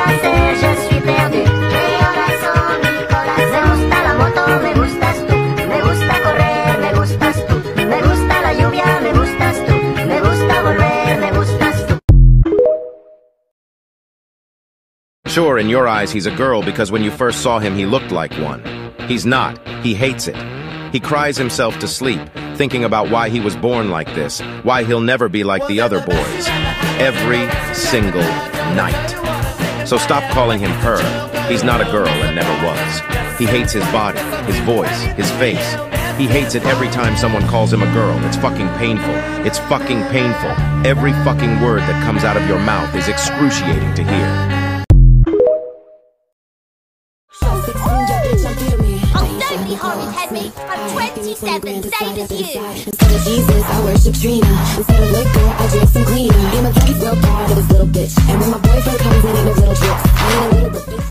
hacer? Je suis perdu. Corazón, mi corazón. Me gusta la moto, me gustas tú. Me gusta correr, me gustas tú. Me gusta la lluvia, me gustas tú. Me gusta volver, me gustas tú. Sure, in your eyes he's a girl because when you first saw him he looked like one. He's not. He hates it. He cries himself to sleep, thinking about why he was born like this, why he'll never be like the other boys. Every single night. So stop calling him her. He's not a girl and never was. He hates his body, his voice, his face. He hates it every time someone calls him a girl. It's fucking painful. It's fucking painful. Every fucking word that comes out of your mouth is excruciating to hear. Head me. I'm 27, same as you. Instead of Jesus, I worship Trina. Instead of liquor, I drink some cleaner. Me and my daddy's real proud of this little bitch. And when my boyfriend comes in, he knows little tricks. I ain't a little bit.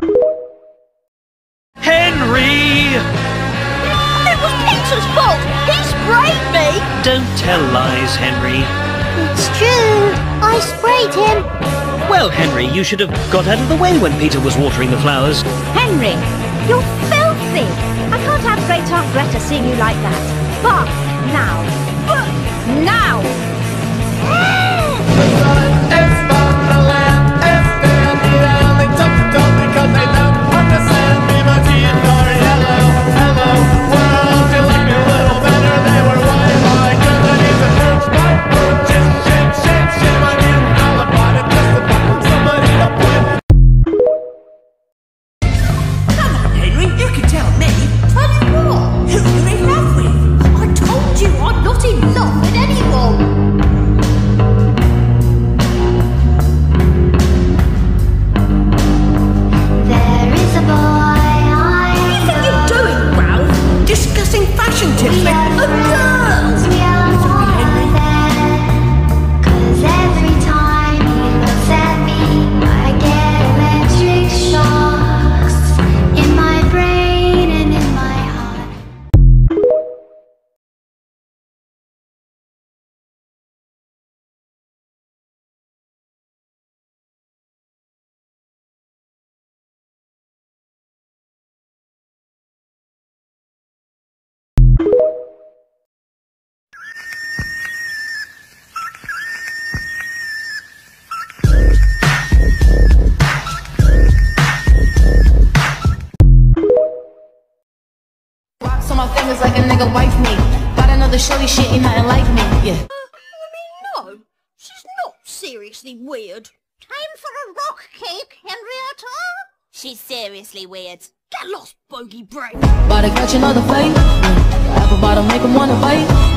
Henry! It was Peter's fault. He sprayed me. Don't tell lies, Henry. It's true. I sprayed him. Well, Henry, you should have got out of the way when Peter was watering the flowers. Henry, you're filthy. I can't have Great Aunt Greta seeing you like that. Bath now. Now! My fingers like a nigga wife me. Got another shorty, shit ain't nothing like me. Yeah. No, she's not seriously weird. Time for a rock cake, Henrietta? She's seriously weird. Get lost, bogey brain. About to catch another fight. Apple bottom make him wanna bite.